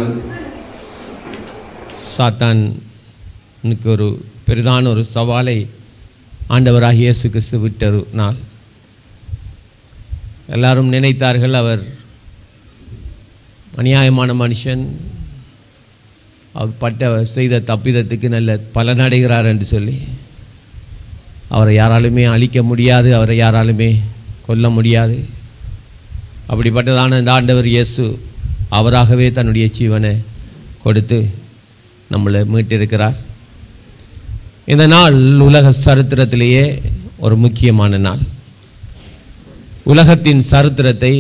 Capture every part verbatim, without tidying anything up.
சாத்தானுக்கு ஒரு பெரிதான ஒரு சவாலை ஆண்டவராகிய இயேசு கிறிஸ்து விட்ட நாள். எல்லாரும் நினைத்தார்கள் அவர் அநியாயமான மனுஷன், அவர் பட்ட செய்த தப்பிதத்துக்கு நல்ல பலனடைகிறார் என்று சொல்லி அவரை யாராலுமே அழிக்க முடியாது, அவரை யாராலுமே கொல்ல முடியாது. அப்படிப்பட்டதான இந்த ஆண்டவர் இயேசு அவராகவே தன்னுடைய ஜீவனை கொடுத்து நம்மளை மீட்டிருக்கிறார். இந்த நாள் உலக சரித்திரத்திலேயே ஒரு முக்கியமான நாள். உலகத்தின் சரித்திரத்தை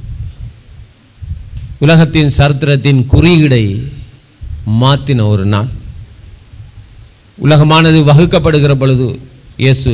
உலகத்தின் சரித்திரத்தின் குறியீடை மாற்றின ஒரு நாள். உலகமானது வகுக்கப்படுகிற பொழுது இயேசு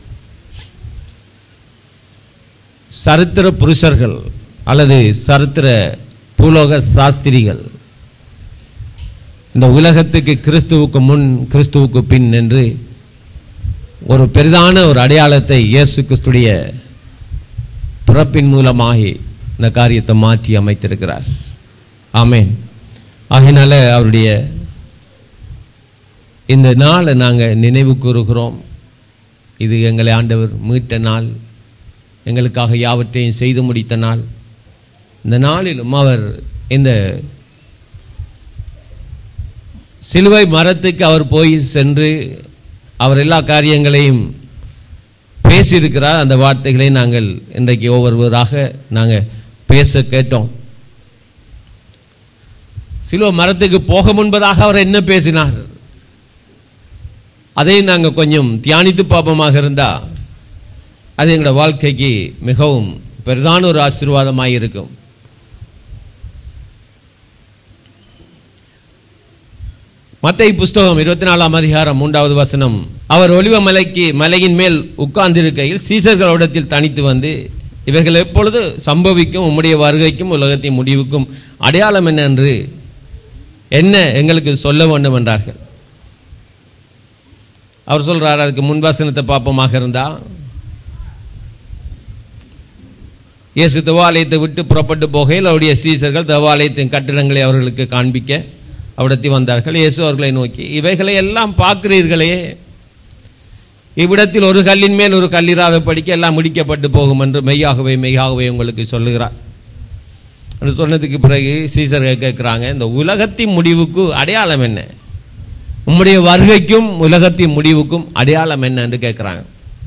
சரித்திர புருஷர்கள் அல்லது சரித்திர பூலோக சாஸ்திரிகள் இந்த உலகத்துக்கு கிறிஸ்துவுக்கு முன் கிறிஸ்துவுக்கு பின் என்று ஒரு பெரிதான ஒரு அடையாளத்தை இயேசு கிறிஸ்துடைய பிறப்பின் மூலமாகி இந்த காரியத்தை மாற்றி அமைத்திருக்கிறார். ஆமென். ஆகையினால அவருடைய இந்த நாளை நாங்கள் நினைவு கூறுகிறோம். இது எங்களை ஆண்டவர் மீட்ட நாள், எங்களுக்காக யாவற்றையும் செய்து முடித்த நாள். இந்த நாளிலும் அவர் இந்த சிலுவை மரத்துக்கு அவர் போய் சென்று அவர் எல்லா காரியங்களையும் பேசியிருக்கிறார். அந்த வார்த்தைகளை நாங்கள் இன்றைக்கு ஒவ்வொருவராக நாங்கள் பேச கேட்டோம். சிலுவை மரத்துக்கு போக முன்பதாக அவர் என்ன பேசினார் அதை நாங்கள் கொஞ்சம் தியானித்து பாப்பமாக இருந்தா அது எங்களோட வாழ்க்கைக்கு மிகவும் பெரிதான ஒரு ஆசீர்வாதமாக இருக்கும். மத்தேயு புஸ்தகம் இருபத்தி நாலாம் அதிகாரம் மூன்றாவது வசனம், அவர் ஒலிவ மலைக்கு மலையின் மேல் உட்கார்ந்திருக்கையில் சீசர்களிடத்தில் தனித்து வந்து, இவைகள் எப்பொழுது சம்பவிக்கும், உம்முடைய வருகைக்கும் உலகத்தின் முடிவுக்கும் அடையாளம் என்ன என்று என்ன எங்களுக்கு சொல்ல வேண்டும் என்றார்கள். அவர் சொல்றார், அதுக்கு முன்வசனத்தை பாப்பமாக இருந்தா, இயேசு தேவாலயத்தை விட்டு புறப்பட்டு போகையில் அவருடைய சீசர்கள் தேவாலயத்தின் கட்டிடங்களை அவர்களுக்கு காண்பிக்க அவிடத்தில் வந்தார்கள். இயேசு அவர்களை நோக்கி, இவைகளை எல்லாம் பார்க்கிறீர்களே, இவ்விடத்தில் ஒரு கல்லின் மேல் ஒரு கல்லிராத படிக்க எல்லாம் முடிக்கப்பட்டு போகும் என்று மெய்யாகவே மெய்யாகவே உங்களுக்கு சொல்லுகிறார் என்று சொன்னதுக்கு பிறகு சீசர்கள் கேட்கிறாங்க, இந்த உலகத்தின் முடிவுக்கு அடையாளம் என்ன, உம்முடைய வருகைக்கும் உலகத்தின் முடிவுக்கும் அடையாளம் என்ன என்று கேட்கிறாங்க.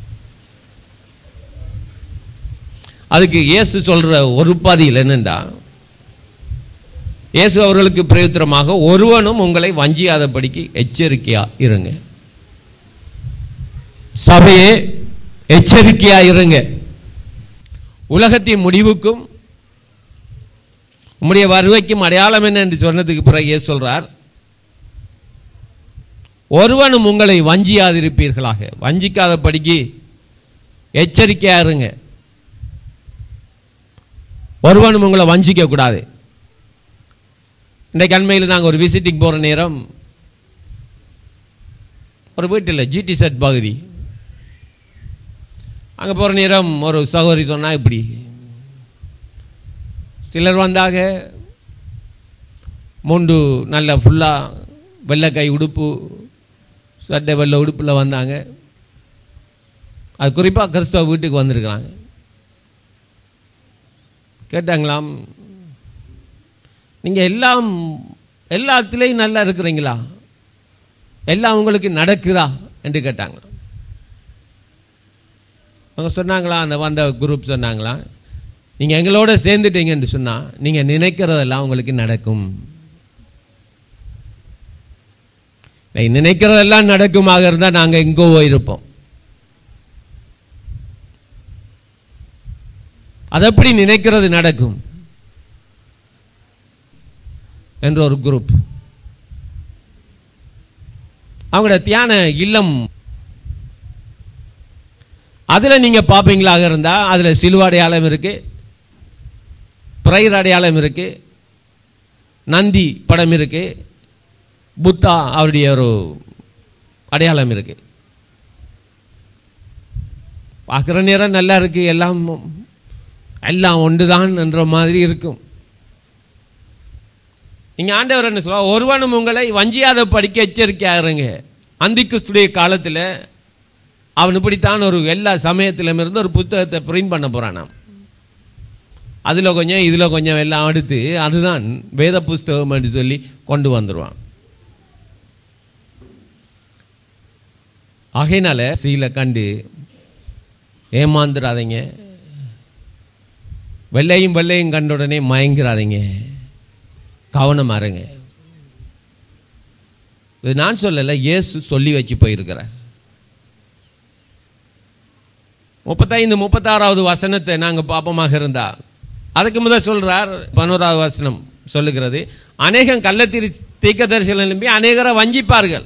அதுக்கு இயேசு சொல்ற ஒரு பதில் என்னண்டா, இயேசு அவர்களுக்கு பிரயுத்தரமாக, ஒருவனும் உங்களை வஞ்சியாதபடிக்கு எச்சரிக்கையா இருங்க. சபையே எச்சரிக்கையா இருங்க. உலகத்தின் முடிவுக்கும் உம்முடைய வருகைக்கும் அடையாளம் என்ன என்று சொன்னதுக்கு பிறகு இயேசு சொல்றார், ஒருவனும் உங்களை வஞ்சியாதிருப்பீர்களாக, வஞ்சிக்காதபடிக்கு எச்சரிக்கையா இருங்க. ஒருவனும் உங்களை வஞ்சிக்க கூடாது. இன்றைக்கு அண்மையில் நாங்கள் ஒரு விசிட்டிங் போகிற நேரம் ஒரு வீட்டில் ஜிடி செட் பகுதி அங்கே போகிற நேரம் ஒரு சகோதரி சொன்னால், இப்படி சிலர் வந்தாக முண்டு நல்ல ஃபுல்லாக வெள்ளைக்கை உடுப்பு சட்டை வெள்ளை உடுப்பில் வந்தாங்க. அது குறிப்பாக கிறிஸ்தவ வீட்டுக்கு வந்திருக்கிறாங்க. கேட்டாங்களாம், நீங்கள் எல்லாம் எல்லாத்துலேயும் நல்லா இருக்கிறீங்களா, எல்லாம் உங்களுக்கு நடக்குதா என்று கேட்டாங்க. அவங்க சொன்னாங்களா, அந்த வந்த குரூப் சொன்னாங்களா, நீங்கள் எங்களோட சேர்ந்துட்டீங்கன்னு சொன்னால் நீங்கள் நினைக்கிறதெல்லாம் உங்களுக்கு நடக்கும். நினைக்கிறதெல்லாம் நடக்குமாக இருந்தால் நாங்கள் எங்கோ இருப்போம். அது எப்படி நினைக்கிறது நடக்கும் என்ற ஒரு குரூப். அவங்களோட தியான இல்லம் அதுல நீங்க பாப்பீங்களாக இருந்தா அதுல சிலுவை அடையாளம் இருக்கு, பிரயர் அடையாளம் இருக்கு, நந்தி படம் இருக்கு, புத்தா அவருடைய ஒரு அடையாளம் இருக்கு. பார்க்குற நேரம் நல்லா இருக்கு, எல்லாம் எல்லாம் ஒன்றுதான் என்ற மாதிரி இருக்கும். இங்க ஆண்டவர் என்ன சொல்ல, ஒருவனும் உங்களை வஞ்சியாத படிக்க எச்சரிக்கையாருங்க. அந்தி கிறிஸ்துடைய காலத்தில் அவன் இப்படித்தான் ஒரு எல்லா சமயத்திலும் இருந்து ஒரு புத்தகத்தை பிரிண்ட் பண்ண போறான். அதில் கொஞ்சம் இதில் கொஞ்சம் எல்லாம் எடுத்து அதுதான் வேத புஸ்தகம் என்று சொல்லி கொண்டு வந்துடுவான். ஆகையினால சீலை கண்டு ஏமாந்துடாதீங்க. வெள்ளையும் வெள்ளையும் கண்ட உடனே மயங்கிறாதீங்க. கவனமா இருங்க. இது நான் சொல்லல, இயேசு சொல்லி வச்சு போயிருக்கிறார். முப்பத்தைந்து முப்பத்தாறாவது வசனத்தை நாங்கள் பாப்பமாக இருந்தா அதுக்கு முதல் சொல்றார். பதினோராவது வசனம் சொல்லுகிறது, அநேகம் கள்ள தீர்க்கதரிசிகள் எழும்பி அநேகரை வஞ்சிப்பார்கள்.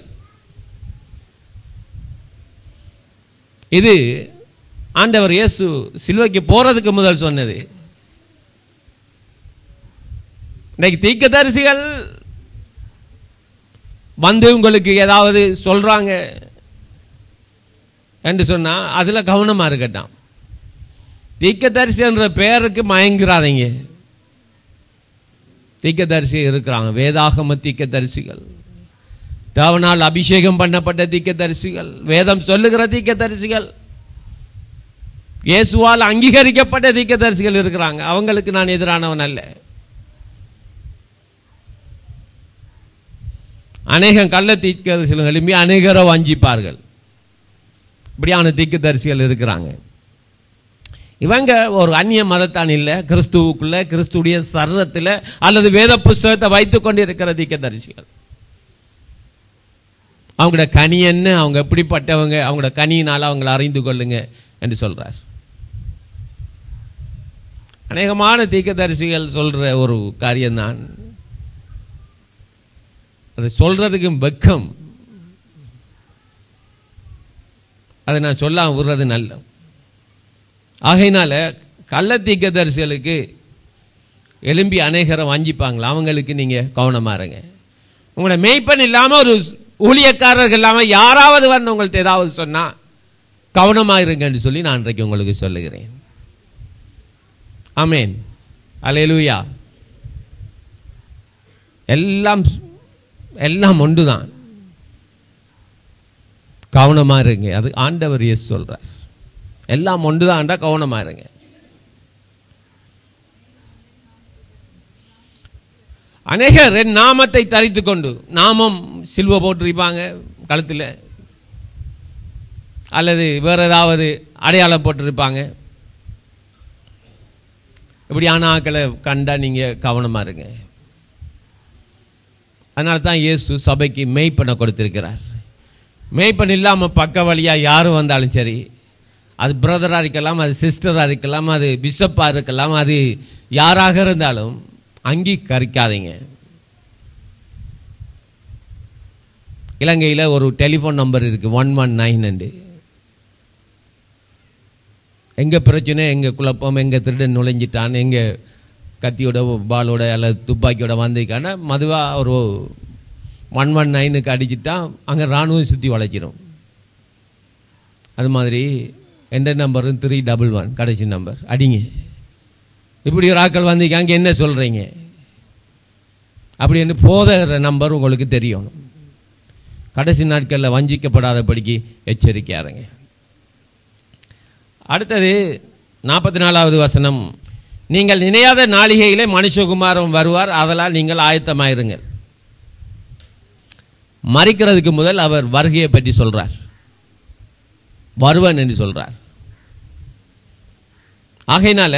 இது ஆண்டவர் இயேசு சிலுவைக்கு போறதுக்கு முதல் சொன்னது. இன்னைக்கு தீர்க்கதரிசிகள் வந்து உங்களுக்கு ஏதாவது சொல்றாங்க என்று சொன்னா அதுல கவனமா இருக்கட்டும். தீர்க்கதரிசி என்ற பெயருக்கு மயங்கிறாதீங்க. தீர்க்கதரிசி இருக்கிறாங்க, வேதாகம தீர்க்கதரிசிகள், தேவனால் அபிஷேகம் பண்ணப்பட்ட தீர்க்கதரிசிகள், வேதம் சொல்லுகிற தீர்க்கதரிசிகள், இயேசுவால் அங்கீகரிக்கப்பட்ட தீர்க்கதரிசிகள் இருக்கிறாங்க. அவங்களுக்கு நான் எதிரானவன் அல்ல. அநேகம் கள்ள தீர்க்கதரிசிகள் எழும்பி அநேகரை வஞ்சிப்பார்கள். இப்படியான தீர்க்கதரிசிகள் இருக்கிறாங்க. இவங்க ஒரு அந்நிய மதத்தான் இல்லை, கிறிஸ்துவுக்குள்ள கிறிஸ்துடைய சரீரத்தில் அல்லது வேத புஸ்தகத்தை வைத்துக் கொண்டு இருக்கிற தீர்க்கதரிசிகள். அவங்களோட கனி என்ன, அவங்க எப்படிப்பட்டவங்க, அவங்களோட கனியினால் அவங்களை அறிந்து கொள்ளுங்க என்று சொல்றார். அநேகமான தீர்க்கதரிசிகள் சொல்ற ஒரு காரியம்தான், அதை சொல்றதுக்கு வெக்கம். அதை நான் சொல்லாம விடுறது நல்ல. ஆகையினால கள்ள தீர்க்கதரிசிகளுக்கு எழும்பி அநேகரை வாஞ்சிப்பாங்களா, அவங்களுக்கு நீங்க கவனமா இருங்க. உங்களை மேய்ப்பன் இல்லாம ஒரு ஊழியக்காரர்கள் இல்லாம யாராவது வந்து உங்கள்ட்ட ஏதாவது சொன்னா கவனமா இருங்கன்னு சொல்லி நான் இன்றைக்கு உங்களுக்கு சொல்லுகிறேன். ஆமென், அல்லேலூயா. எல்லாம் எல்லாம் ஒன்றுதான், கவனமா இருங்க. அது ஆண்டவர் இயேசு சொல்றார். எல்லாம் ஒன்றுதான்டா, கவனமா இருங்க. அநேகர் என் நாமத்தை தரித்து கொண்டு, நாமம் சிலுவை போட்டிருப்பாங்க கழுத்தில், அல்லது வேற ஏதாவது அடையாளம் போட்டிருப்பாங்க. இப்படியான ஆக்களை கண்டா நீங்க கவனமா இருங்க. அதனால தான் இயேசு சபைக்கு மேய்ப்பனை கொடுத்திருக்கிறார். மேய்ப்பன் இல்லாமல் பக்க வழியாக யாரும் வந்தாலும் சரி, அது பிரதராக இருக்கலாம், அது சிஸ்டராக இருக்கலாம், அது பிஷப்பாக இருக்கலாம், அது யாராக இருந்தாலும் அங்கீகரிக்காதீங்க. இலங்கையில் ஒரு டெலிஃபோன் நம்பர் இருக்கு, ஒன் ஒன் நைன் அண்டு. எங்கே பிரச்சனை, எங்கே குழப்பம், எங்கே திருடன் நுழைஞ்சிட்டான், எங்கே கத்தியோட பாலோட அல்லது துப்பாக்கியோட வந்திருக்கான மதுவாக ஒரு ஒன் ஒன் நைனுக்கு அடிச்சுட்டா அங்கே இராணுவம் சுற்றி வளைச்சிடும். அது மாதிரி எந்த நம்பரும் த்ரீ டபுள் ஒன் கடைசி நம்பர் அடிங்க. இப்படி ஒரு ஆக்கள் வந்திருக்காங்க, என்ன சொல்கிறீங்க அப்படின்னு போதகிற நம்பர் உங்களுக்கு தெரியணும். கடைசி நாட்களில் வஞ்சிக்கப்படாதபடிக்கு எச்சரிக்கையாருங்க. அடுத்தது நாற்பத்தி நாலாவது வசனம், நீங்கள் நினையாத நாளிகையிலே மனுஷகுமாரன் வருவார், அதனால் நீங்கள் ஆயத்தமாயிருங்கள். மறிக்கிறதுக்கு முதல் அவர் வருகையை பற்றி சொல்றார், வருவன் என்று சொல்றார். ஆகையினால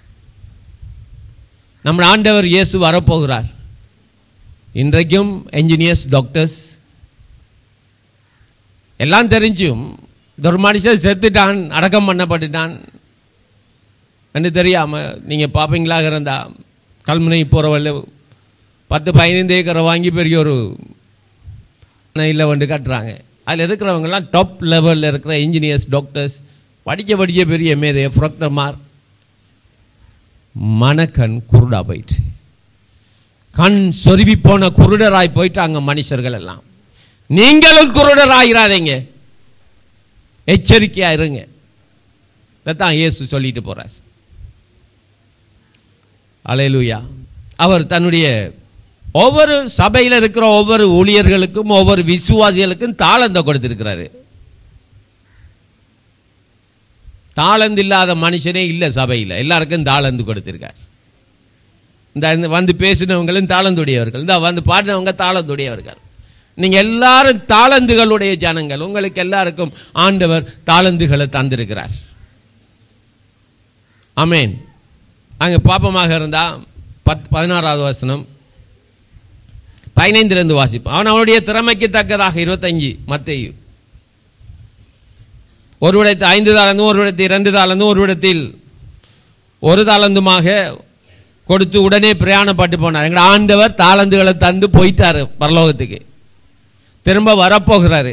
நம்ம ஆண்டவர் இயேசு வரப்போகிறார். இன்றைக்கும் என்ஜினியர்ஸ், டாக்டர்ஸ் எல்லாம் தெரிஞ்சும் ஒரு மனுஷன் செத்துட்டான், அடக்கம் பண்ணப்பட்டுட்டான் என்று தெரியாம நீங்க பாப்பீங்களாக இருந்தா கல்முனை போறவல்ல பத்து பதினைந்து ஏக்கரை வாங்கி பெரிய ஒரு இல்லை வந்து கட்டுறாங்க. அதில் இருக்கிறவங்கலாம் டாப் லெவலில் இருக்கிற இன்ஜினியர்ஸ், டாக்டர்ஸ், படிக்க படிக்க பெரிய மேதை புரக்டமார், மனக்கண் குருடா போயிட்டு, கண் சொருவி போன குருடராய் போயிட்டாங்க மனுஷர்கள் எல்லாம். நீங்களும் குருடராயிராதீங்க, எச்சரிக்கையா இருங்க. இதைத்தான் இயேசு சொல்லிட்டு போறார். அல்லேலூயா. அவர் தன்னுடைய ஒவ்வொரு சபையில் இருக்கிற ஒவ்வொரு ஊழியர்களுக்கும் ஒவ்வொரு விசுவாசிகளுக்கும் தாளந்தை கொடுத்திருக்கிறாரு. தாளந்து இல்லாத மனுஷனே இல்லை சபையில், எல்லாருக்கும் தாளந்து கொடுத்திருக்கார். இந்த வந்து பேசினவங்களும் தாளந்துடையவர்கள், இந்த வந்து பாடினவங்க தாளந்துடையவர்கள். நீங்கள் எல்லாரும் தாளந்துகளுடைய ஜனங்கள். உங்களுக்கு எல்லாருக்கும் ஆண்டவர் தாளந்துகளை தந்திருக்கிறார். ஆமேன். அங்கே பாப்பமாக இருந்தால் பத் பதினாறாவது வசனம் பதினைந்திலிருந்து வாசிப்போம். அவன் அவனுடைய திறமைக்கு தக்கதாக இருபத்தஞ்சு மத்தேயு. ஒரு விடத்தில் ஐந்து தாளந்தும் ஒரு விடத்தில் இரண்டு தாளந்தும் ஒரு விடத்தில் ஒரு தாளந்துமாக கொடுத்து உடனே பிரயாணப்பட்டு போனார். எங்கள் ஆண்டவர் தாளந்துகளை தந்து போயிட்டாரு பரலோகத்துக்கு. திரும்ப வரப்போகிறாரு.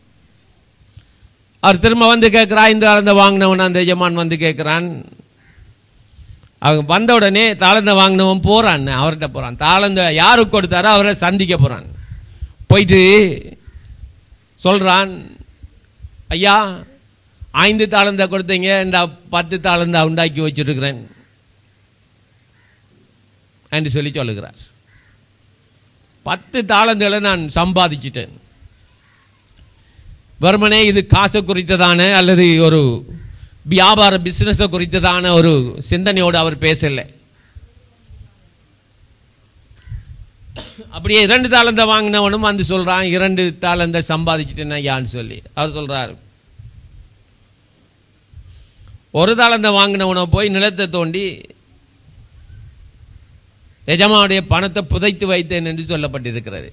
அவர் திரும்ப வந்து கேட்கிறான். ஐந்து தாளந்தை வாங்கினவன் அந்த எஜமான் வந்து கேட்கிறான். அவங்க வந்த உடனே தாளந்தை வாங்கினவன் போறான், அவர்கிட்ட போறான். தாளந்தை யாருக்கு கொடுத்தாரோ அவரை சந்திக்க போறான். போயிட்டு சொல்றான், ஐயா ஐந்து தாளந்தை கொடுத்தீங்க, இந்த பத்து தாளந்தை உண்டாக்கி வச்சிருக்கிறேன் என்று சொல்லி சொல்லுகிறார். பத்து தாளந்துகளை நான் சம்பாதிச்சிட்டேன். வெறுமனே இது காசை குறித்ததான அல்லது ஒரு வியாபார பிசினஸை குறித்ததான ஒரு சிந்தனையோடு அவர் பேசல. அப்படியே இரண்டு தாளந்தை வாங்கினவனும் வந்து சொல்றான், இரண்டு தாளந்தை சம்பாதிச்சிட்டேன் ஐயான்னு சொல்லி. அவர் சொல்றார், ஒரு தாளந்தை வாங்கினவனை போய் நிலத்தை தோண்டி எஜமானுடைய பணத்தை புதைத்து வைத்தேன் என்று சொல்லப்பட்டிருக்கிறது.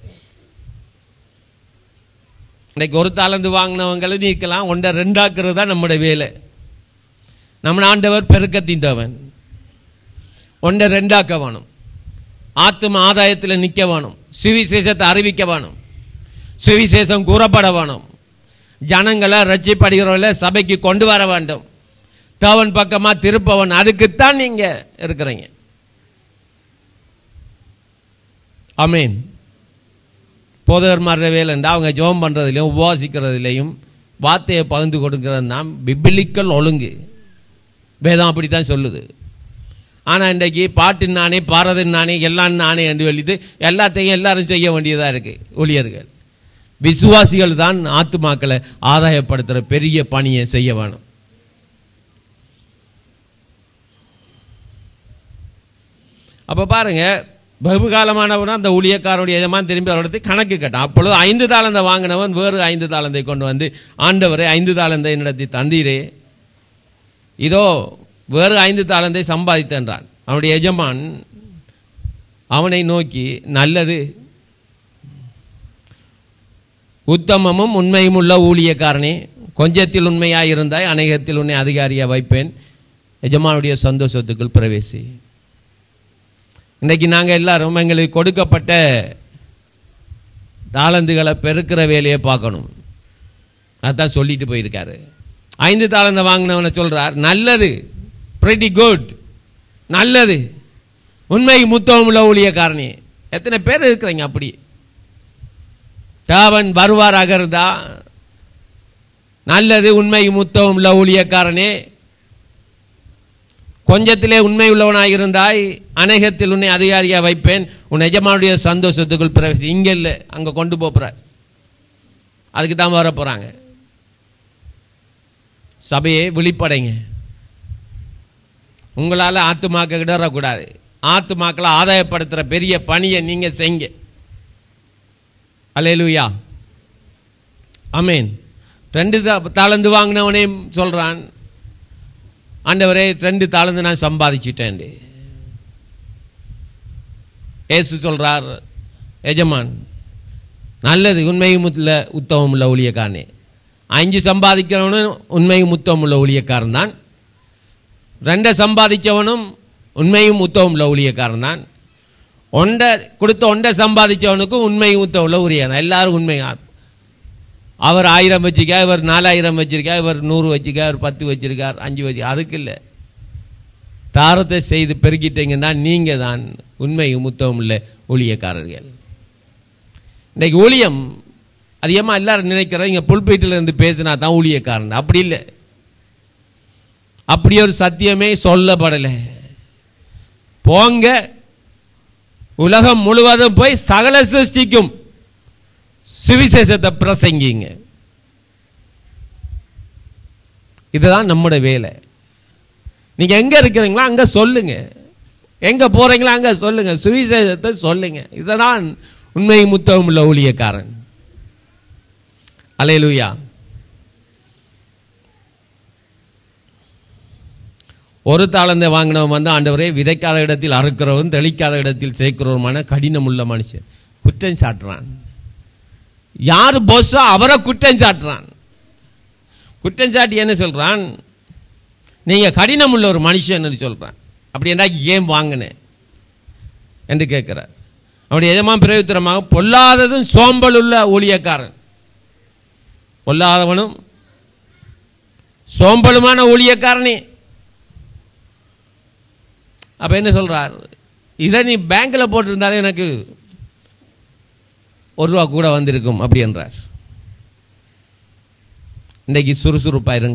இன்னைக்கு ஒரு தாளந்து வாங்கினவங்களும் நீக்கலாம், ஒன்றை ரெண்டாக்குறது தான் நம்முடைய வேலை. நம்ம ஆண்டவர் பெருக்கத்தின் தேவன். ஒன்றை ரெண்டாக்க வேணும், ஆத்தும ஆதாயத்தில் நிற்க வேணும், சுவிசேஷத்தை அறிவிக்க வேணும், சுவிசேஷம் கூறப்பட வேணும், ஜனங்களை ரட்சிப்படுகிறவர்களை சபைக்கு கொண்டு வர வேண்டும், தேவன் பக்கமாக திருப்பவன். அதுக்குத்தான் நீங்க இருக்கிறீங்க. ஆமேன். போதகர்மார வேலை என்றால் அவங்க ஜெபம் பண்ணுறதுலையும் உபவாசிக்கிறதுலையும் வார்த்தையை பகிர்ந்து கொடுக்கிறது தான் பிபிலிக்கல் ஒழுங்கு. வேதம் அப்படித்தான் சொல்லுது. ஆனால் இன்றைக்கு பாட்டு நானே பாரத நானே எல்லாம் நானே என்று சொல்லிட்டு எல்லாத்தையும் எல்லாரும் செய்ய வேண்டியதாக இருக்கு. ஊழியர்கள் விசுவாசிகள் தான் ஆத்துமாக்களை ஆதாயப்படுத்துகிற பெரிய பணியை செய்ய வேணும். அப்போ பாருங்க, பகுகாலமானவன் அந்த ஊழியக்காரனுடைய எஜமான் திரும்பி அவரிடத்தை கணக்கு கேட்டான். அப்பொழுது ஐந்து தாளந்தை வாங்கினவன் வேறு ஐந்து தாளந்தை கொண்டு வந்து, ஆண்டவரை ஐந்து தாளந்தை என்னிடத்தை தந்தீரே, இதோ வேறு ஐந்து தாளந்தை சம்பாதித்தான். அவனுடைய எஜமான் அவனை நோக்கி, நல்லது, உத்தமமும் உண்மையும் உள்ள ஊழியக்காரனே, கொஞ்சத்தில் உண்மையாக இருந்தாய், அநேகத்தில் உன்னை அதிகாரியாக வைப்பேன், எஜமானுடைய சந்தோஷத்துக்குள் பிரவேசி. இன்றைக்கி நாங்கள் எல்லாரும் எங்களுக்கு கொடுக்கப்பட்ட தாளந்துகளை பெருக்கிற வேலையை பார்க்கணும். அதான் சொல்லிட்டு போயிருக்காரு. ஐந்து தாளந்தை வாங்கினவனை சொல்றார், நல்லது, pretty good, நல்லது, உண்மை முத்தம் உள்ள ஊழியக்காரனே. எத்தனை பேர் இருக்கிறீங்க அப்படி? தேவன் வருவாராக இருந்தா, நல்லது, உண்மை முத்தம் உள்ள ஊழியக்காரனே, கொஞ்சத்திலே உண்மை உள்ளவனாக இருந்தாய், அநேகத்தில் உன்னை அதிகாரியாக வைப்பேன், உன் எஜமானுடைய சந்தோஷத்துக்குள் பிரவேசி. இங்க இல்லை, அங்கே கொண்டு போகிற, அதுக்கு தான் வர போகிறாங்க. சபையை விழிப்படைங்க. உங்களால் ஆத்துமாக்க இடறக்கூடாது. ஆத்துமாக்களை ஆதாயப்படுத்துகிற பெரிய பணியை நீங்கள் செய்யுங்க. அல்லேலூயா, ஆமேன். ரெண்டு தாளந்து வாங்கினவனே சொல்கிறான், ஆண்டவரே ரெண்டு தாளந்து நான் சம்பாதிச்சிட்டேன். ஏசு சொல்றார், எஜமான், நல்லது, உண்மையும் உள்ள உத்தமம் உள்ள ஊழியக்காரனே. அஞ்சு சம்பாதிக்கிறவனும் உண்மையும் உத்தமம் உள்ள ஊழியக்காரன் தான். ரெண்டை சம்பாதிச்சவனும் உண்மையும் உத்தமம் உள்ள ஊழியக்காரன் தான். ஒன்றை கொடுத்த ஒன்றை சம்பாதிச்சவனுக்கும் உண்மையும் உத்தமம் உள்ள ஊழியக்காரன். எல்லாரும் உண்மை. அவர் ஆயிரம் வச்சுக்கா, இவர் நாலாயிரம் வச்சிருக்கா, இவர் நூறு வச்சுக்கா, இவர் பத்து வச்சிருக்கார், அஞ்சு வச்சு, அதுக்கு இல்லை. தாரத்தை செய்து பெருக்கிட்டீங்கன்னா நீங்கள் தான் உண்மையும் உத்தமம் உள்ள ஊழியக்காரர்கள். இன்றைக்கு ஊழியம் அதிகமாக எல்லாரும் நினைக்கிற, இங்கே புல்பீட்டில் இருந்து பேசினா தான் ஊழியக்காரன். அப்படி இல்லை, அப்படி ஒரு சத்தியமே சொல்லப்படலை. போங்க உலகம் முழுவதும் போய் சகல சிருஷ்டிக்கும் சுவிசேஷத்தை பிரசங்கிங்க. இதுதான் நம்முடைய வேலை. நீங்க எங்க இருக்கிறீங்களோ அங்க சொல்லுங்க, எங்க போறீங்களோ அங்க சொல்லுங்க, சுவிசேஷத்தை சொல்லுங்க. இதுதான் உண்மை முத்தம் உள்ள ஊழியக்காரன். அல்லேலூயா. ஒரு தாளந்தை வாங்கினவன் வந்து ஆண்டவரே விதைக்காத இடத்தில் அறுக்கிறவன் தெளிக்காத இடத்தில் சேர்க்கிறவருமான கடினம் உள்ள மனுஷன் குற்றம் சாட்டுறான். யார் போஸோ அவரை குற்றம் சாட்டுறான். குற்றம் சாட்டி என்ன சொல்றான்? நீங்க கடினம் உள்ள ஒரு மனுஷன் சொல்றான். அப்படி என்றா ஏன் வாங்கினேன் என்று கேட்கிறார். அவனுடைய எஜமான் பிரயோஜனமாக பொல்லாததும் சோம்பல் உள்ள ஊழியக்காரன், பொல்லாதவனும் சோம்பலுமான ஊழியக்காரனே. அப்ப என்ன சொல்றார்? இதை நீ பேங்க்ல போட்டிருந்தாலே எனக்கு ஒரு ரூபா கூட வந்திருக்கும் அப்படி என்றார். இன்றைக்கு சுறுசுறுப்பா இருங்க.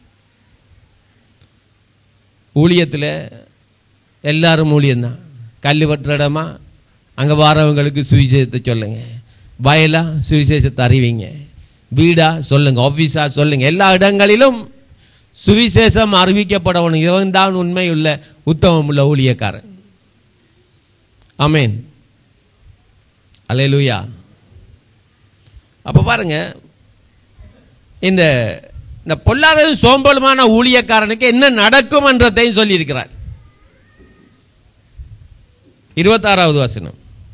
ஊழியத்தில் எல்லாரும் ஊழியம்தான். கல் வெட்டுற இடமா அங்கே வாரவங்களுக்கு சுவிசேஷத்தை சொல்லுங்க, வயலா சுவிசேஷத்தை அறிவிங்க, வீடா சொல்லுங்க, ஆஃபீஸா சொல்லுங்க. எல்லா இடங்களிலும் சுவிசேஷம் அறிவிக்கப்படணும். இவன் தான் உண்மை உள்ள உத்தமம் உள்ள ஊழியக்காரன். ஆமேன். அல்லேலூயா. அப்ப பாருங்க, இந்த இந்த பொல்லாத சோம்பலுமான ஊழியக்காரனுக்கு என்ன நடக்கும் என்றதையும் சொல்லி இருக்கிறார். இருபத்தாறாவது வசனம்.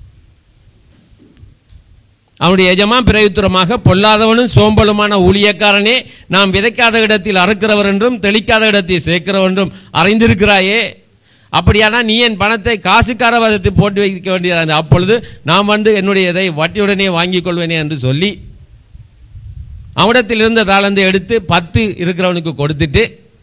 அவனுடைய எஜமான் பிரயுத்தரமாக பொல்லாதவனும் சோம்பலுமான ஊழியக்காரனே, நாம் விதைக்காத இடத்தில் அறுக்கிறவர் என்றும் தெளிக்காத இடத்தில் சேர்க்கிறவர் என்றும் அறிந்திருக்கிறாயே. அப்படியானா நீ என் பணத்தை காசுக்கார வசத்தில் போட்டு வைக்க வேண்டியது, அப்பொழுது நான் வந்து என்னுடைய இதை வட்டியுடனே வாங்கிக் கொள்வேனே என்று சொல்லி அவனிடத்தில் இருந்த தாளந்தை எடுத்து பத்து இருக்கிறவனுக்கு கொடுத்துட்டு,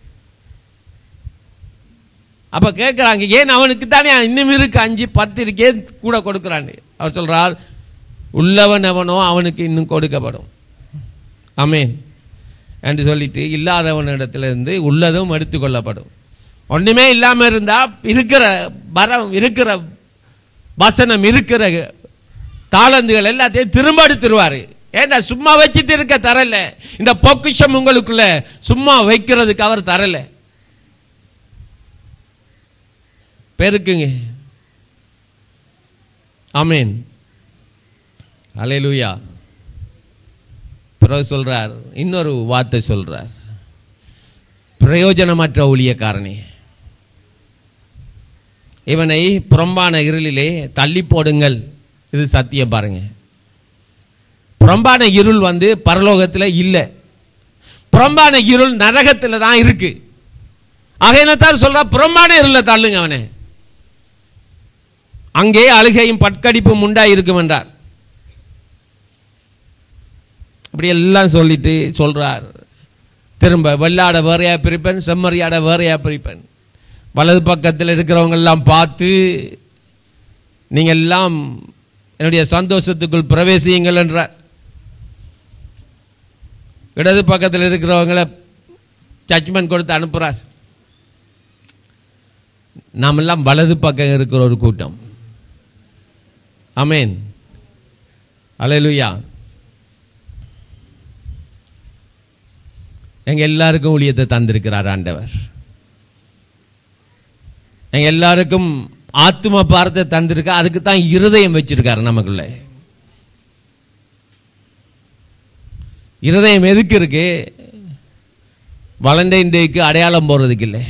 அப்ப கேட்கிறாங்க, ஏன் அவனுக்கு தானே இன்னும் இருக்கு அஞ்சு பத்து இருக்கே கூட கொடுக்கிறான். அவர் சொல்றார், உள்ளவன் அவனோ அவனுக்கு இன்னும் கொடுக்கப்படும். ஆமேன் என்று சொல்லிட்டு இல்லாதவனிடத்திலிருந்து உள்ளதும் எடுத்துக்கொள்ளப்படும். ஒண்ணுமே இல்லாம இருந்தா இருக்கிற வரம் இருக்கிற வசனம் இருக்கிற தாளந்துகள் எல்லாத்தையும் திரும்ப எடுத்துருவாரு. ஏன்னா சும்மா வச்சுட்டு இருக்க தரல. இந்த பொக்கிஷம் உங்களுக்குள்ள சும்மா வைக்கிறதுக்கு அவர் தரல. பெருக்குங்க. ஆமேன். அல்லேலூயா. பிறகு சொல்றார், இன்னொரு வார்த்தை சொல்றார், பிரயோஜனமற்ற ஊழியக்காரனே, இவனை புறம்பான இருளிலே தள்ளி போடுங்கள். இது சத்தியம் பாருங்க. புறம்பான இருள் வந்து பரலோகத்தில் இல்லை, புறம்பான இருள் நரகத்தில் தான் இருக்கு. ஆகையினால்தான் சொல்ற புறம்பான இருளை தள்ளுங்க அவனை, அங்கே அழுகையும் பட்கடிப்பும் உண்டாய் இருக்கும் என்றார். அப்படி எல்லாம் சொல்லிட்டு சொல்றார், திரும்ப வெள்ளாட வேறையா பிரிப்பேன், செம்மறியாட வேறையா பிரிப்பேன். வலது பக்கத்தில் இருக்கிறவங்க எல்லாம் பார்த்து நீங்க எல்லாம் என்னுடைய சந்தோஷத்துக்குள் பிரவேசியுங்கள் என்றார். இடது பக்கத்தில் இருக்கிறவங்களை ஜட்ஜ்மெண்ட் கொடுத்து அனுப்புறார். நாம் எல்லாம் வலது பக்கம் இருக்கிற ஒரு கூட்டம். ஆமேன். அல்லேலூயா. எங்க எல்லாருக்கும் ஊழியத்தை தந்திருக்கிறார் ஆண்டவர். எங்க எல்லாருக்கும் ஆத்தும பாரத்தை தந்திருக்க, அதுக்கு தான் இருதயம் வச்சிருக்காரு நமக்குள்ள. இருதயம் எதுக்கு இருக்கு? வாலண்டைன் டேக்கு அடையாளம் போறதுக்கு இல்லை.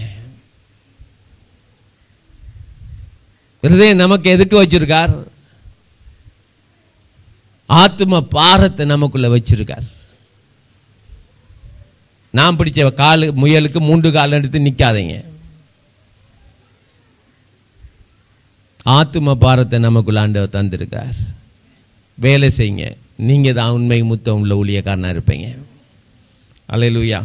இருதயம் நமக்கு எதுக்கு வச்சிருக்கார்? ஆத்தும பாரத்தை நமக்குள்ள வச்சிருக்கார். நான் பிடிச்ச காலு முயலுக்கு மூன்று கால் எடுத்து நிக்காதீங்க. ஆத்தும பாரத்தை நமக்குள்ள ஆண்டவர் தந்திருக்கார். வேலை செய்யுங்க. நீங்க தான் உண்மை முத்தம் உள்ள ஊழியக்காரனா இருப்பீங்க. அல்லேலூயா.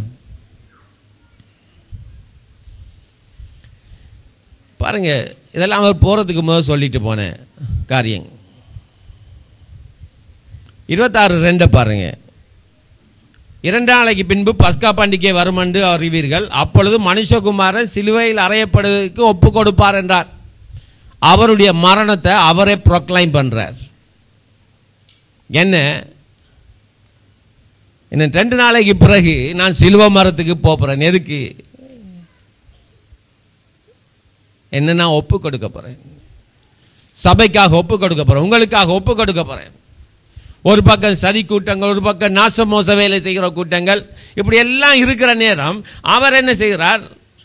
பாருங்க, இதெல்லாம் அவர் போறதுக்கு முதல் சொல்லிட்டு போன காரியம். இருபத்தாறு ரெண்ட பாருங்க. இரண்டாம் நாளைக்கு பின்பு பஸ்கா பண்டிகை வரும் என்று அறிவீர்கள். அப்பொழுது மனுஷகுமாரன் சிலுவையில் அறையப்படுவதற்கு ஒப்பு கொடுப்பார் என்றார். அவருடைய மரணத்தை அவரே ப்ரொக்ளைம் பண்றார். என்ன இன்னும் ரெண்டு நாளைக்கு பிறகு நான் சிலுவை மரத்துக்கு போறேன். எதுக்கு? என்ன நான் ஒப்பு கொடுக்க போறேன், சபைக்காக ஒப்பு கொடுக்க போறேன், உங்களுக்காக ஒப்பு கொடுக்க போறேன். ஒரு பக்கம் சதி கூட்டங்கள், ஒரு பக்கம் நாச மோச வேலை செய்கிற கூட்டங்கள், இப்படி எல்லாம் இருக்கிற நேரம் அவர் என்ன செய்கிறார்?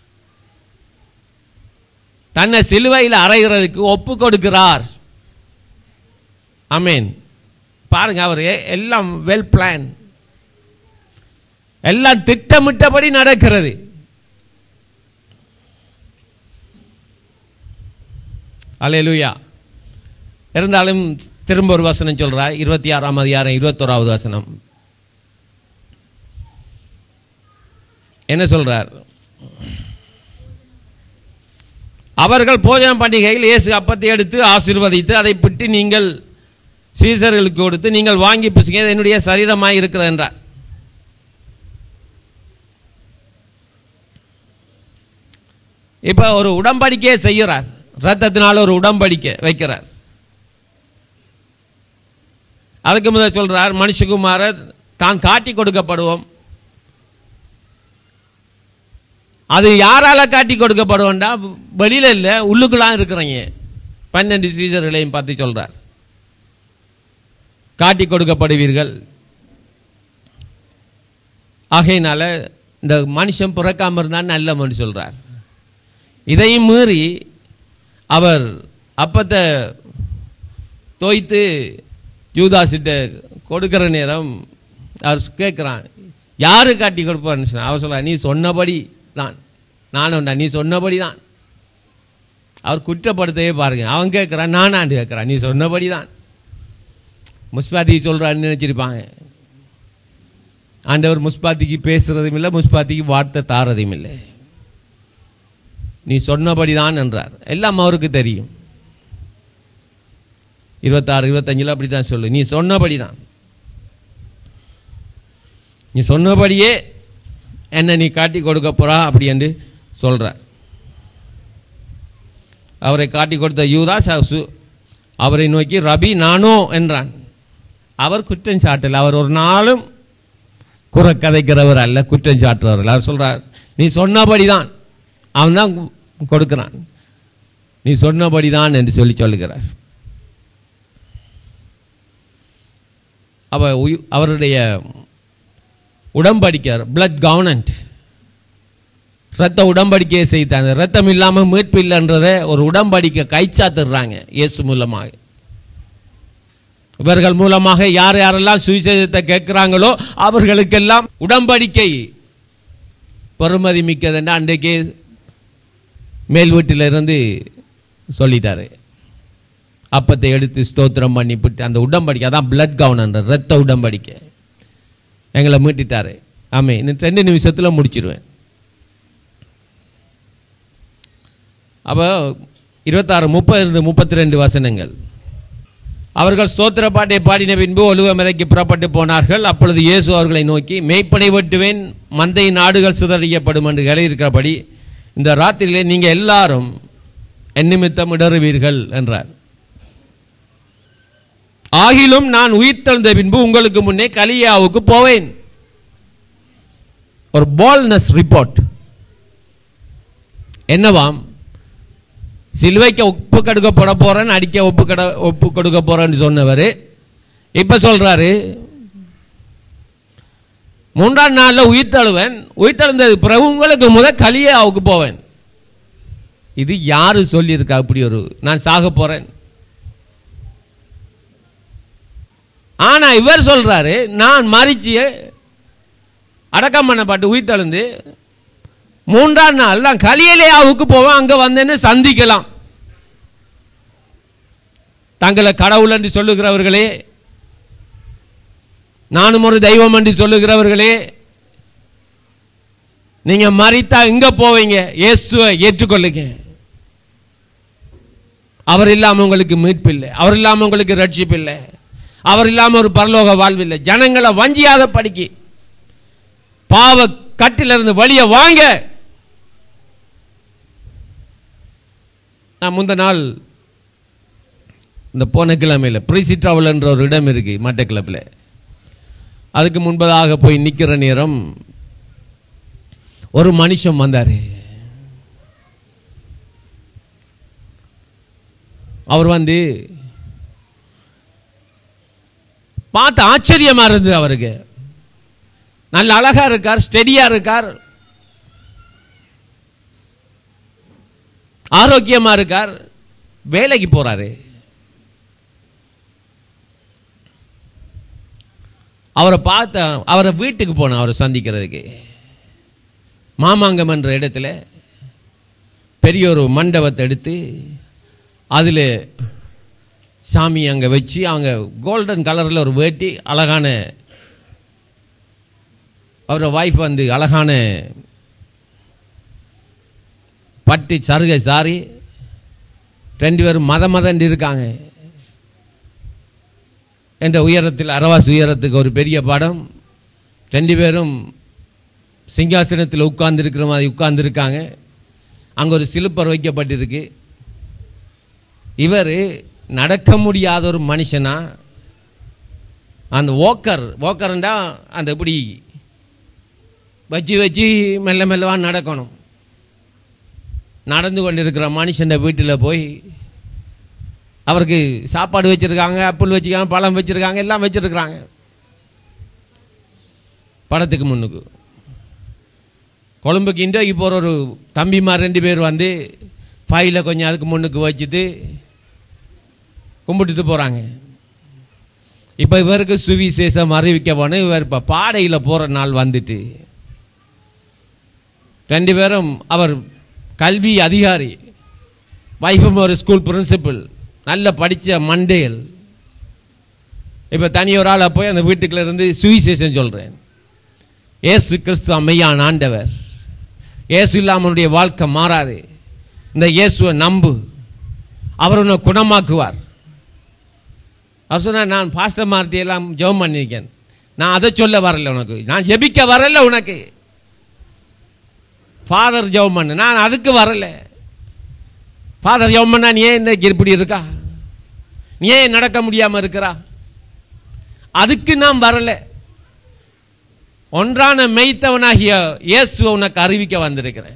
தன்னை சிலுவையில் அறைகிறதுக்கு ஒப்பு கொடுக்கிறார். ஆமென். பாருங்க, அவர் எல்லாம் வெல் பிளான், எல்லாம் திட்டமிட்டபடி நடக்கிறது. அல்லேலூயா. இருந்தாலும் திரும்ப ஒரு வசனம் சொல்றார், இருபத்தி ஆறாம் அதிகாரம் இருபத்தோராவது வசனம். என்ன சொல்றார்? அவர்கள் போஜன பண்டிகையில் இயேசு அப்பத்தை எடுத்து ஆசீர்வதித்து அதை பிட்டு நீங்கள் சீசர்களுக்கு கொடுத்து நீங்கள் வாங்கி புசிங்க, என்னுடைய சரீரமாய் இருக்கிறது என்றார். இப்ப ஒரு உடன்படிக்கையை செய்கிறார், ரத்தத்தினால ஒரு உடன்படிக்கை வைக்கிறார். அதுக்கு முதல் சொல்றார், மனுஷகுமாரர் தான் காட்டி கொடுக்கப்படுவோம். அது யாரால காட்டி கொடுக்கப்படுவோம்டா? வெளியில இல்ல, உள்ளுக்குள்ளாம் இருக்கிறீங்க. பன்னெண்டு சீசர்களையும் பார்த்து சொல்றார், காட்டி கொடுக்கப்படுவீர்கள். ஆகையினால இந்த மனுஷன் பிறக்காம இருந்தால் நல்ல மனுஷன் சொல்றார். இதையும் மீறி அவர் அப்பத்தை தோய்த்து யூதாசிட்ட கொடுக்கிற நேரம் அவர் கேட்குறான், யாரு காட்டி கொடுப்பான்னு. அவர் சொல்ற, நீ சொன்னபடி தான் நானும், நீ சொன்னபடி தான். அவர் குற்றப்படுத்தவே பாருங்க. அவன் கேட்குறான், நானாண்டு கேட்குறான், நீ சொன்னபடி தான். முஸ்பாத்தி சொல்றான்னு நினைச்சிருப்பாங்க. ஆண்டவர் முஸ்பாத்திக்கு பேசுறதும் இல்லை, முஸ்பாத்திக்கு வார்த்தை தாரதும் இல்லை. நீ சொன்னபடி தான் என்றார். எல்லாம் அவருக்கு தெரியும். இருபத்தாறு இருபத்தஞ்சில் அப்படி தான் சொல்லு, நீ சொன்னபடி தான், நீ சொன்னபடியே என்ன நீ காட்டி கொடுக்க போறா அப்படி என்று சொல்றார். அவரை காட்டி கொடுத்த யூதாஸ் அவரை நோக்கி ரபி நானோ என்றான். அவர் குற்றம் சாட்டல், அவர் ஒரு நாளும் குறை கதைக்கிறவர் அல்ல, குற்றம் சாட்டுறவர். அவர் சொல்றார், நீ சொன்னபடிதான். அவன் தான் கொடுக்கிறான், நீ சொன்னபடிதான் என்று சொல்லி சொல்லுகிறார். அவ அவருடைய உடம்படிக்கை பிளட் கவர்னன்ட், ரத்த உடம்படிக்கையை செய்தாங்க. ரத்தம் இல்லாமல் மீட்பு இல்லைன்றதை ஒரு உடம்படிக்கை கைச்சாத்துறாங்க இயேசு மூலமாக. இவர்கள் மூலமாக யார் யாரெல்லாம் சுவிசேஷத்தை கேட்கிறாங்களோ அவர்களுக்கெல்லாம் உடம்படிக்கை பெருமதி மிக்கது என்று அன்றைக்கே மேல் வீட்டிலிருந்து சொல்லிட்டாரு. அப்பத்தை எடுத்து ஸ்தோத்திரம் பண்ணிவிட்டு அந்த உடம்படிக்கை, அதான் பிளட் கவர்னன்ட், ரத்த உடம்படிக்கை எங்களை மீட்டிட்டாரு. ஆமே, இன்னும் ரெண்டு நிமிஷத்தில் முடிச்சிருவேன். அப்போ இருபத்தாறு முப்பது முப்பத்தி ரெண்டு வசனங்கள். அவர்கள் ஸ்தோத்திர பாட்டை பாடின பின்பு ஒலிவமலைக்கு புறப்பட்டு போனார்கள். அப்பொழுது இயேசு அவர்களை நோக்கி, மேய்ப்பனை வெட்டுவேன், மந்தை நாடுகள் சிதறியப்படும் என்று எழுதியிருக்கிறபடி இந்த ராத்திரியிலே நீங்க எல்லாரும் என் நிமித்தம் இடறுவீர்கள் என்றார். ஆகிலும் நான் உயிர்த்தெழுந்த பின்பு உங்களுக்கு முன்னே கலியாவுக்கு போவேன். ஒரு போல்ட்னஸ் ரிப்போர்ட். என்னவாம்? சிலுவைக்க ஒப்பு கொடுக்கப்பட போறேன், அடிக்க ஒப்பு கட ஒப்பு கொடுக்க போறேன்னு சொன்னவர் இப்ப சொல்றாரு, மூன்றாம் நாள்ல உயிர்த்தெழுவேன், உயிர்த்தெழுந்தது பிறகு உங்களுக்கு முதல் கலியாவுக்கு போவேன். இது யாரு சொல்லியிருக்கா? அப்படி ஒரு நான் சாக போறேன். ஆனா இவர் சொல்றாரு, நான் மரிச்சிய அடக்கம் பண்ணப்பட்டு உயிர்த்தெழுந்து மூன்றாம் நாள் நான் கலிலேயாவுக்கு போவேன், அங்க வந்தேன்னு சந்திக்கலாம். தங்களை கடவுள் என்று சொல்லுகிறவர்களே, நானும் ஒரு தெய்வம் என்று சொல்லுகிறவர்களே, நீங்க மரித்தா இங்க போவீங்க, இயேசுவை ஏற்றுக்கொள்ளுங்க. அவர் இல்லாம உங்களுக்கு மீட்பு இல்லை, அவர் இல்லாம உங்களுக்கு ரட்சிப்பு இல்லை, அவர் இல்லாம ஒரு பரலோக வாழ்வு இல்லை. ஜனங்களை வஞ்சியாத படிக்கு பாவ கட்டிலிருந்து வழிய வாங்க. நான் முந்த நாள் இந்த போன கிழமையில் பிரிசி டிராவல் என்ற ஒரு இடம் இருக்கு மட்டக்களப்பில். அதுக்கு முன்பதாக போய் நிற்கிற நேரம் ஒரு மனுஷன் வந்தார். அவர் வந்து பார்த்து ஆச்சரியமா இருந்தது. அவருக்கு நல்ல அழகா இருக்கார், ஸ்டெடியா இருக்கார், ஆரோக்கியமா இருக்கார், வேலைக்கு போறாரு. அவரை பார்த்த அவரை வீட்டுக்கு போன அவரை சந்திக்கிறதுக்கு மாமாங்கம் என்ற இடத்துல பெரிய ஒரு மண்டபத்தை எடுத்து அதில் சாமி அங்கே வச்சு அவங்க கோல்டன் கலரில் ஒரு வேட்டி, அழகான அவரோட வைஃப் வந்து அழகான பட்டு சருகை சாரி, ரெண்டு பேரும் மத மதண்டு இருக்காங்க. என்ற உயரத்தில் அரவாசி உயரத்துக்கு ஒரு பெரிய படம், ரெண்டு பேரும் சிங்காசனத்தில் உட்கார்ந்து இருக்கிற மாதிரி உட்கார்ந்து இருக்காங்க. அங்கே ஒரு சிலுப்பர் வைக்கப்பட்டிருக்கு. இவர் நடக்க முடியாத ஒரு மனுஷனா, அந்த ஓக்கர் ஓக்கர்ண்டா அந்த இப்படி வச்சு வச்சு மெல்ல மெல்லவா நடக்கணும். நடந்து கொண்டு இருக்கிற மனுஷன் வீட்டில் போய் அவருக்கு சாப்பாடு வச்சுருக்காங்க, ஆப்பிள் வச்சுருக்காங்க, பழம் வச்சுருக்காங்க, எல்லாம் வச்சுருக்குறாங்க. படத்துக்கு முன்னுக்கு கொழும்புக்கு இன்றைக்கு போகிற ஒரு தம்பிமார் ரெண்டு பேர் வந்து ஃபைலை கொஞ்சம் அதுக்கு முன்னுக்கு வச்சுட்டு கும்பிட்டுட்டு போகிறாங்க. இப்போ இவருக்கு சுவிசேஷம் அறிவிக்க போன இவர் இப்போ பாடையில் போகிற நாள் வந்துட்டு ரெண்டு பேரும், அவர் கல்வி அதிகாரி, வைஃபும் ஒரு ஸ்கூல் பிரின்சிபல், நல்ல படித்த மண்டேல். இப்போ தனி ஒரு ஆளை போய் அந்த வீட்டுக்குள்ள இருந்து சுவிசேஷம் சொல்கிறேன். ஏசு கிறிஸ்து மெய்யான ஆண்டவர், ஏசு இல்லாமல் உன்னுடைய வாழ்க்கை மாறாது, இந்த இயேசுவை நம்பு, அவர் உன்னை குணமாக்குவார். அவர் சொன்னார், நான் பாஸ்டர் மார்ட்டி எல்லாம் ஜெபம் பண்ணியிருக்கேன், நான் அதை சொல்ல வரல உனக்கு, நான் ஜெபிக்க வரல உனக்கு, ஃபாதர் ஜெபம் பண்ணு, நான் அதுக்கு வரல. ஃபாதர் ஜெபம் பண்ணா நீ ஏன் இன்னைக்கு இப்படி இருக்கா, நீ ஏன் நடக்க முடியாமல் இருக்கிறா, அதுக்கு நான் வரல. ஒன்றான மெய்த்தவனாகிய இயேசுவை உனக்கு அறிவிக்க வந்திருக்கிறேன்,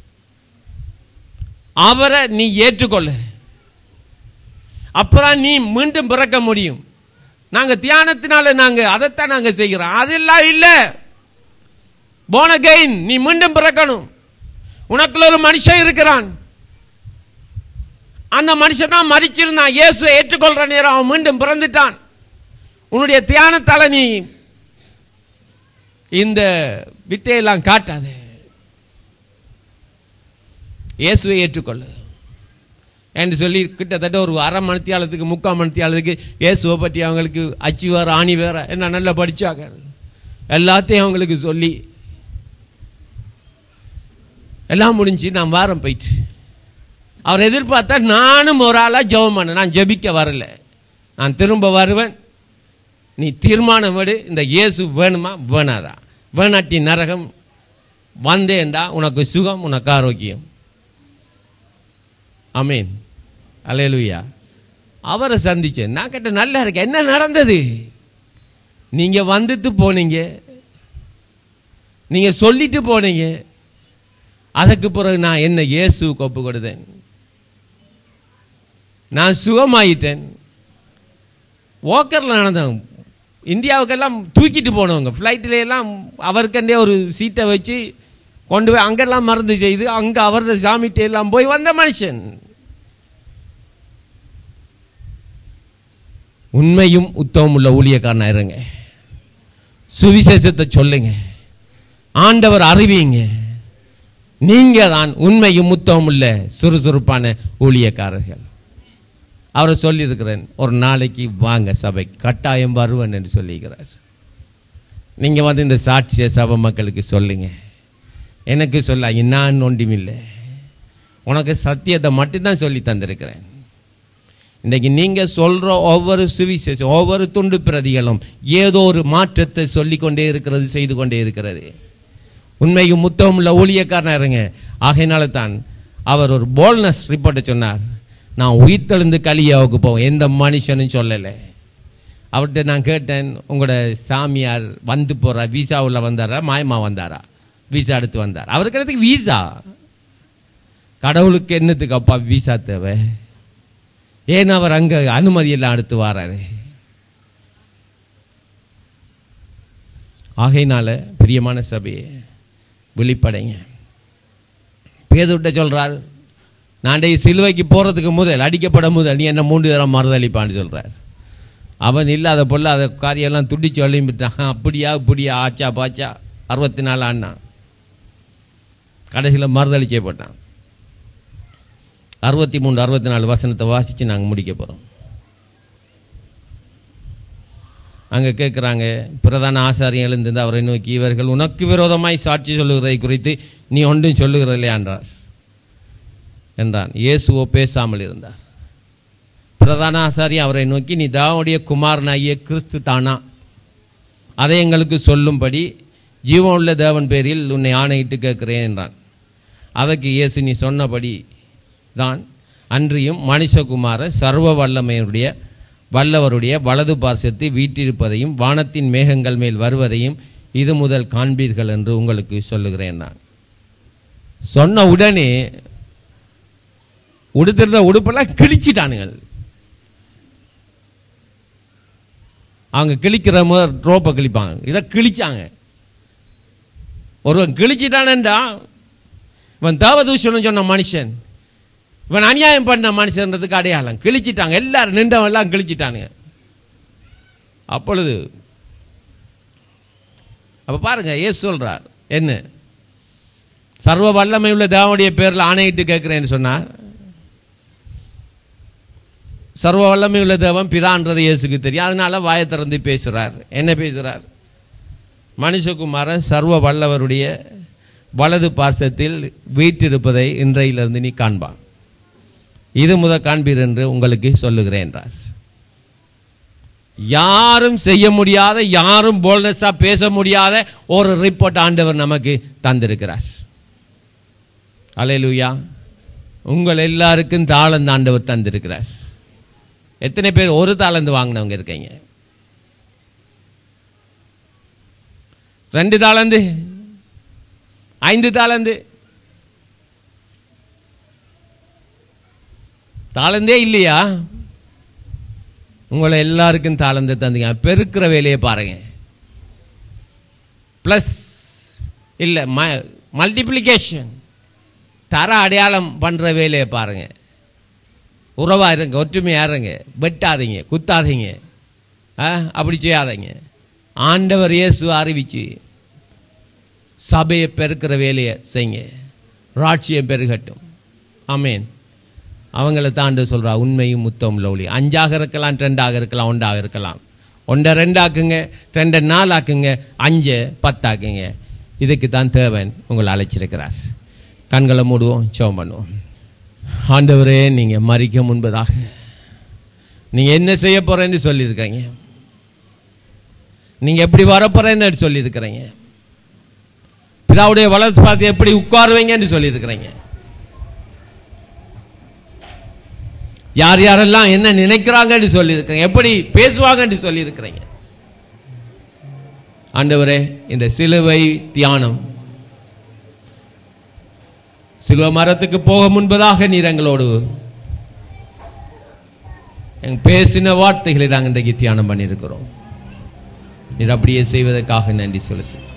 அவரை நீ ஏற்றுக்கொள்ள, அப்புறம் நீ மீண்டும் பிறக்க முடியும். நாங்கள் தியானத்தினால நாங்கள் அதைத்தான் நாங்கள் செய்கிறோம், அதெல்லாம் இல்லை. born again, நீ மீண்டும் பிறக்கணும். உனக்குள்ள ஒரு மனுஷன் இருக்கிறான், அந்த மனுஷன் தான் மரிச்சிருந்தான், இயேசுவை ஏற்றுக்கொள்ற நேரம் அவன் மீண்டும் பிறந்துட்டான். உன்னுடைய தியானத்தால நீ இந்த வித்தையெல்லாம் காட்டாத, இயேசுவை ஏற்றுக்கொள்ளு என்று சொல்லி கிட்டத்தட்ட ஒரு அரை மணித்தியாலத்துக்கு முக்கால் மணித்தியாலத்துக்கு இயேசுவை பற்றி அவங்களுக்கு அச்சு வேற ஆணி வேற என்ன நல்லா படிச்சாங்க, எல்லாத்தையும் அவங்களுக்கு சொல்லி எல்லாம் முடிஞ்சு நான் வாரம் போயிட்டு அவர் எதிர்பார்த்தா நானும் ஒரு ஆளாக ஜெபம் பண்ண, நான் ஜெபிக்க வரல, நான் திரும்ப வருவேன், நீ தீர்மானம் விடு, இந்த இயேசு வேணுமா வேணாதா, வேணாட்டி நரகம், வந்தேன்டா உனக்கு சுகம், உனக்கு ஆரோக்கியம். ஆமீன், அல்லேலூயா. அவரை சந்திச்சேன், நான் கேட்ட நல்லா இருக்கேன், என்ன நடந்தது, நீங்க வந்துட்டு போனீங்க, நீங்க சொல்லிட்டு போனீங்க, அதுக்கு பிறகு நான் என்ன இயேசுவுக்கு ஒப்பு கொடுத்தேன், நான் சுகமாயிட்டேன். ஓக்கரில் நடந்தவங்க இந்தியாவுக்கெல்லாம் தூக்கிட்டு போனவங்க, ஃப்ளைட்டில் எல்லாம் அவருக்கண்டே ஒரு சீட்டை வச்சு கொண்டு போய் அங்கெல்லாம் மருந்து செய்து அங்கே அவரோட சாமிகிட்ட எல்லாம் போய் வந்த மனுஷன். உண்மையும் உத்தமம் உள்ள ஊழியக்காரனா இருங்க, சுவிசேஷத்தை சொல்லுங்க, ஆண்டவர் அறிவிங்க, நீங்க தான் உண்மையும் உத்தமம் உள்ள சுறுசுறுப்பான ஊழியக்காரர்கள். அவரை சொல்லியிருக்கிறேன், ஒரு நாளைக்கு வாங்க சபை, கட்டாயம் வருவேன் என்று சொல்லியிருக்கிறார். நீங்க வந்து இந்த சாட்சிய சபை மக்களுக்கு சொல்லுங்க, எனக்கு சொல்லாங்க, நான் ஒன்றுமில்லை, உனக்கு சத்தியத்தை மட்டும்தான் சொல்லி தந்திருக்கிறேன். இன்றைக்கு நீங்க சொல்ற ஒவ்வொரு சுவிசேஷம், ஒவ்வொரு துண்டு பிரதிகளும் ஏதோ ஒரு மாற்றத்தை சொல்லிக்கொண்டே இருக்கிறது, செய்து கொண்டே இருக்கிறது. உண்மையும் முத்தமும் உள்ள ஊழியக்காரனா இருங்க. ஆகையினால தான் அவர் ஒரு போல்னஸ் ரிப்போர்ட்டை சொன்னார், நான் உயிர்த்தெழுந்து கலியாவுக்கு போவேன். எந்த மனுஷனும் சொல்லலை. அவர்கிட்ட நான் கேட்டேன், உங்களோட சாமியார் வந்து போகிறா, வீசாவில் வந்தாரா மாயமா வந்தாரா? வீசா எடுத்து வந்தார். அவருக்கு என்னத்துக்கு வீசா? கடவுளுக்கு என்னத்துக்கு அப்பா வீசா தேவை? ஏன் அவர் அங்கே அனுமதியெல்லாம் எடுத்து வராரு? ஆகையினால பிரியமான சபையை விழிப்படைங்க. பேதுருட்ட சொல்றார், நான் சிலுவைக்கு போறதுக்கு முதல் அடிக்கப்பட முதல் நீ என்ன மூன்று தரம் மறுதளிப்பான்னு சொல்றார். அவன் இல்லாத பொல்ல அதை காரியெல்லாம் துடிச்சு வழிம்பிட்டான். அப்படியா இப்படியா ஆச்சா பாச்சா அறுபத்தி நாலு ஆனா கடைசியில் மறுதளிச்சே போட்டான். அறுபத்தி மூன்று அறுபத்தி நாலு வசனத்தை வாசித்து நாங்கள் முடிக்க போகிறோம். அங்கே கேட்குறாங்க, பிரதான ஆசாரியம் எழுந்திருந்து அவரை நோக்கி, இவர்கள் உனக்கு விரோதமாய் சாட்சி சொல்லுகிறதை குறித்து நீ ஒன்றும் சொல்லுகிறதில்லையா என்றார் என்றான். இயேசுவோ பேசாமல் இருந்தார். பிரதான ஆசாரியம் அவரை நோக்கி, நீ தாவனுடைய குமாரனாகிய கிறிஸ்து தானா? அதை எங்களுக்கு சொல்லும்படி ஜீவனுள்ள தேவன் பேரில் உன்னை ஆணையிட்டு கேட்கிறேன் என்றான். அதற்கு இயேசு, நீ சொன்னபடி தான் அன்றியும் மனுஷகுமார சர்வ வல்லமையுடைய வல்லவருடைய வலது பார்சத்தை வீற்றிருப்பதையும் வானத்தின் மேகங்கள் மேல் வருவதையும் இது முதல் காண்பீர்கள் என்று உங்களுக்கு சொல்லுகிறேன். நான் சொன்ன உடனே உடுத்திருந்த உடுப்பெல்லாம் கிழிச்சிட்டானுங்கள். அவங்க கிழிக்கிற முதல் ரோப்பை கிழிப்பாங்க, இதை கிழிச்சாங்க. ஒருவன் கிழிச்சிட்டானண்டா இவன் தேவதூஷணம் சொன்ன மனுஷன், இவன் அநியாயம் பண்ண மனுஷன்றதுக்கு அடையாளம். கிழிச்சிட்டாங்க, எல்லாரும் நின்றவன் எல்லாம் கிழிச்சிட்டானுங்க. அப்பொழுது அப்ப பாருங்க, இயேசு சொல்றார் என்ன, சர்வ வல்லமை உள்ள தேவனுடைய பேரில் ஆணையிட்டு கேட்கிறேன்னு சொன்னார். சர்வ வல்லமை உள்ள தேவன் பிதான்றது இயேசுக்கு தெரியும். அதனால வாயை திறந்து பேசுறார். என்ன பேசுறார்? மனுஷகுமாரன் சர்வ வல்லவருடைய வலது பாசத்தில் வீற்றிருப்பதை இன்றையிலிருந்து நீ காண்பான், இது முதல் காண்பீர் என்று உங்களுக்கு சொல்லுகிறேன் என்றார். யாரும் செய்ய முடியாத, யாரும் போல்னஸா பேச முடியாத ஒரு ரிப்போர்ட் ஆண்டவர் நமக்கு தந்திருக்கிறார். அல்லேலூயா. உங்கள் எல்லாருக்கும் தாளந்து ஆண்டவர் தந்திருக்கிறார். எத்தனை பேர் ஒரு தாளந்து வாங்கினவங்க இருக்கீங்க? ரெண்டு தாளந்து, ஐந்து தாளந்து, தாளந்தே இல்லையா? உங்களை எல்லாருக்கும் தாளந்து தந்தீங்க. பெருக்கிற வேலையை பாருங்க. பிளஸ் இல்ல மல்டிப்ளிகேஷன், தர அடையாளம் பண்ற வேலையை பாருங்க. உறவா இருங்க, ஒற்றுமையா இருங்க, வெட்டாதீங்க, குத்தாதீங்க, அப்படி செய்யாதீங்க. ஆண்டவர் இயேசு அறிவிச்சு சபையை பெருக்கிற வேலையை செய்யுங்க. ராட்சியம் பெருகட்டும். ஆமேன். அவங்கள தாண்ட சொல்றா உண்மையும் முத்தம் லவ்லி. அஞ்சாக இருக்கலாம், ரெண்டாக இருக்கலாம், ஒன்றாக இருக்கலாம். ஒன்றை ரெண்டாக்குங்க, ரெண்டை நாலாக்குங்க, அஞ்சு பத்தாக்குங்க. இதுக்கு தான் தேவன் உங்களை அழைச்சிருக்கிறார். கண்களை மூடுவோம், ஜெபம் பண்ணுவோம். ஆண்டவரே, நீங்க மரிக்க முன்பதாக நீங்க என்ன செய்ய போறேன்னு சொல்லியிருக்கீங்க, நீங்க எப்படி வரப்போறேன்னு சொல்லியிருக்கிறீங்க, பிதாவுடைய வலது பார்த்து எப்படி உட்காருவீங்கன்னு சொல்லியிருக்கிறீங்க, யார் யாரெல்லாம் என்ன நினைக்கிறாங்கன்னு சொல்லியிருக்கிறீங்க, எப்படி பேசுவாங்கன்னு சொல்லியிருக்கிறீங்க. ஆண்டவரே, இந்த சிலுவை தியானம், சிலுவை மரத்துக்கு போக முன்பதாக நீர் எங்களோடு பேசின வார்த்தைகளை நாங்கள் இன்றைக்கு தியானம் பண்ணியிருக்கிறோம். நீர் அப்படியே செய்வதற்காக நன்றி செலுத்து.